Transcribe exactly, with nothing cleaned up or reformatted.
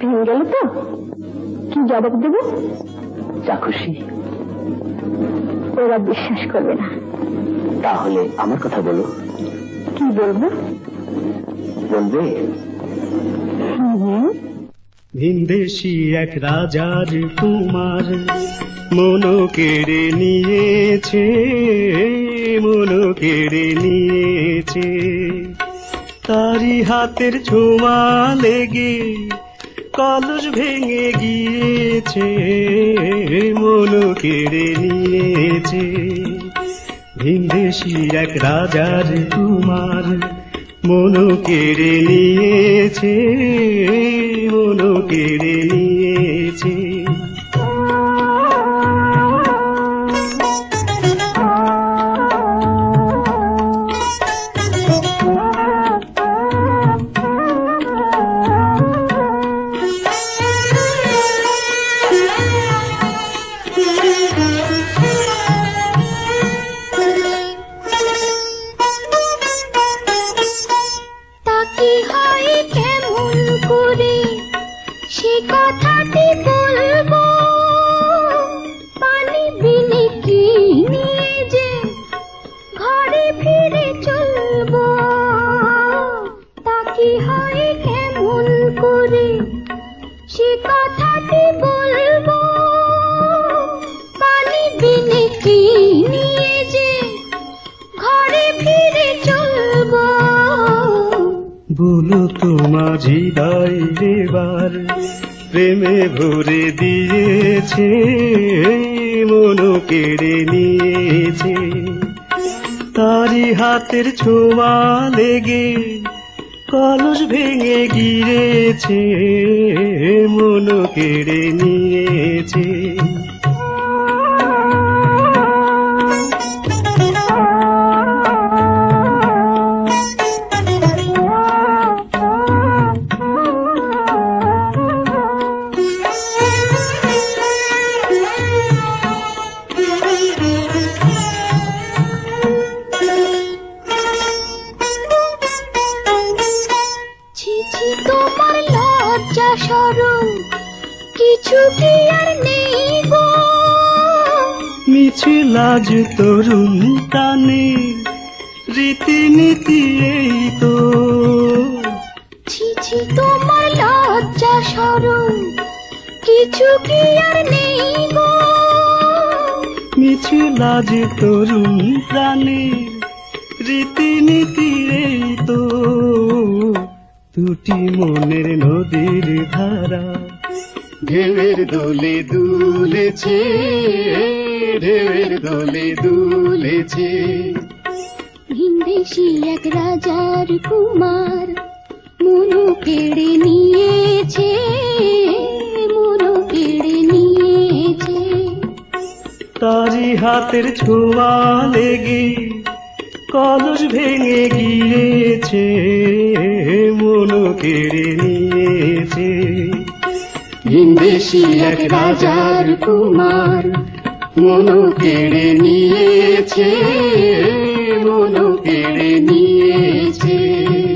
ভেঙে গেল তো কি জবাব দেব? যা খুশি। ওরা বিশ্বাস করবে না। তাহলে আমার কথা বলো। কি বলবো? বলবে ভিনদেশি এক রাজার কুমার মন কেড়ে নিয়েছে, মন কেড়ে নিয়েছে। তারি হাতের ছোঁয়া লেগে কলস ভেঙে গিয়েছে, মন কেড়ে নিয়েছে। ভিনদেশি এক রাজার কুমার মন কেড়ে নিয়েছে, মন কেড়ে নিয়েছে। কথাটি বলবো পানি বিনে কি নিয়ে যে ঘরে ফিরে চলবো, তা কি হয় কেমন করে সে কথাটি বলবো পানি বিনে কি নিয়ে যে ঘরে ফিরে চলবো। বলো তোমার হৃদয় এবার প্রেমে ভরে দিয়েছে, মন কেড়ে নিয়েছে। তারি হাতের ছোঁয়া লেগে কলস ভেঙে গিয়েছে, মন কেড়ে নিয়েছে। তোমার লজ্জা শরম কিছু কি আর নেই গো, মিছে লাজ তরুণ টানে রীতিনীতি এই তো। ছি ছি তোমার লজ্জা শরম কিছু কি আর নেই গো, মিছে লাজ তরুণ প্রাণে রীতিনীতি এই তো। দুটি মনের নদীর ধারা ঢেউয়ের দোলে দুলেছে, ঢেউয়ের দোলে দুলেছে। ভিনদেশি এক রাজার কুমার মন কেড়ে নিয়েছে, মন কেড়ে নিয়েছে। তারি হাতের ছোঁয়া লেগে কলস ভেঙে গিয়েছে, মন কেড়ে নিয়েছে। ভিনদেশি এক রাজার কুমার মন কেড়ে নিয়েছে, মন কেড়ে নিয়েছে।